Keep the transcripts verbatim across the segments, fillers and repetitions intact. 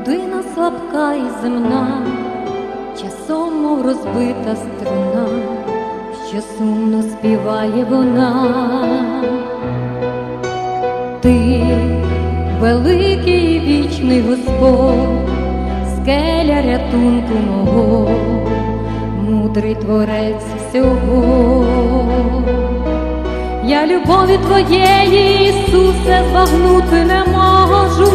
Людина слабка і земна, часом мов розбита струна, що сумно співає вона. Ти великий і вічний Господь, скеля рятунку мого, мудрий творець всього. Я любові Твоєї, Ісусе, збагнути не можу.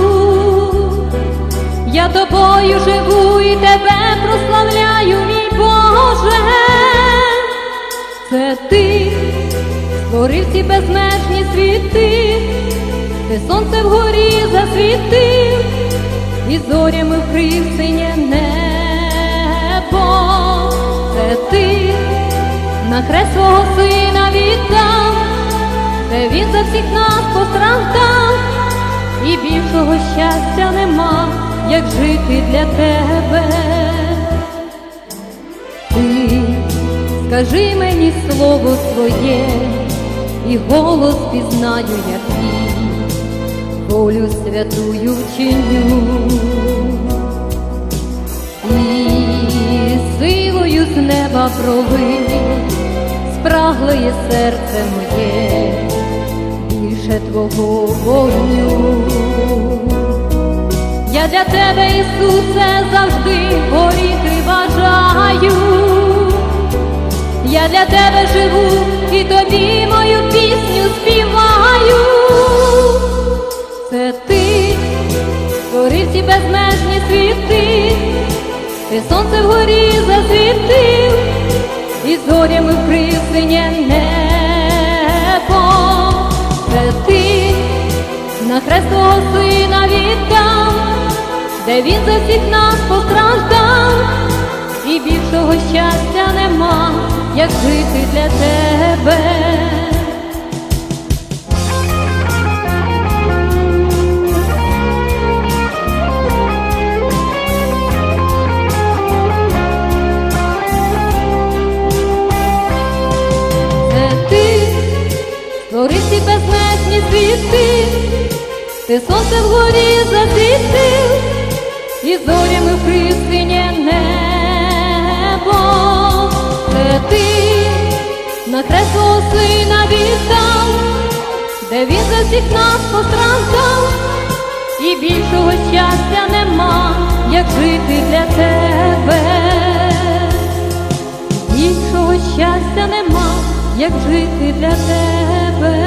Я Тобою живу і Тебе прославляю, мій Боже. Це Ти створив ці безмежні світи, Ти сонце вгорі засвітив і зорями вкрив синє небо. Це Ти на хрест свого Сина віддав, де Він за всіх нас постраждав, і більшого щастя нема, як жити для Тебе. Ти скажи мені слово своє, і голос пізнаю я твій, волю святую вчиню. І силою з неба пролить спраглоє серце моє, більше Твого вогню. Я для Тебе, Ісусе, завжди горіти бажаю. Я для Тебе живу і Тобі мою пісню співаю. Це Ти створив ці безмежні світи, Ти сонце вгорі засвітив і зорями вкрив синє небо. Це Ти на хрест Твого Сина віддав, де Він за всіх нас постраждав, і більшого щастя нема, як жити для Тебе. Це Ти створив ці безмежні світи, Ти сонце вгорі засвітив і зорями вкрив синє небо. Це Ти на хрест свого Сина віддав, де Він за всіх нас постраждав, і більшого щастя нема, як жити для Тебе. Більшого щастя нема, як жити для Тебе.